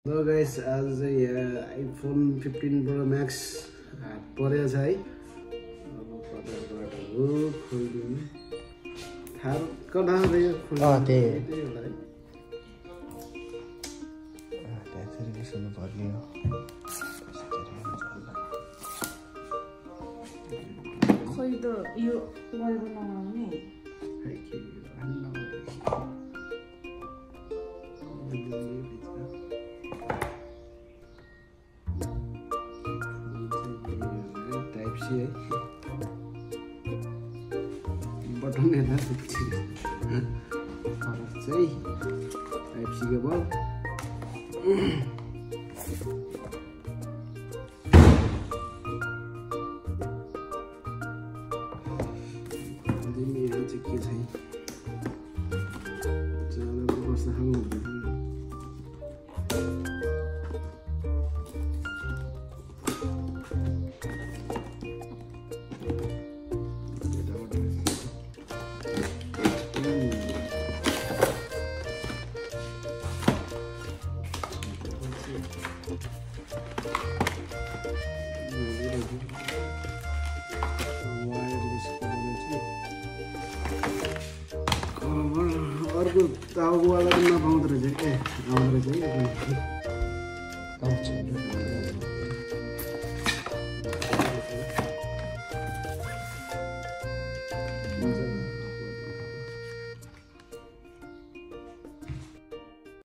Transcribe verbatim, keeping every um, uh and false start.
Hello guys, आज चाहिँ यहाँ आइफोन फिफ्टीन प्रो म्याक्स परेको छ है। अब कताबाट हो खोल्दिनु थाहा कता रह्यो खोल्नु अ त्यही त्यही होला है। त्यसरी बस्नु पर्ने हो। खोइ त यो बल्ब नआउने खै के टाइप सी है बटन हेर्दा चाहिँ टाइप सी केबल यहाँ चाहिँ के छैन चलाएको कस्तो खालको हुँदैछ अर्को टाउकोवाला पनि नपाउँदो रहेछ ए आउँदो रहेछ है आउँछ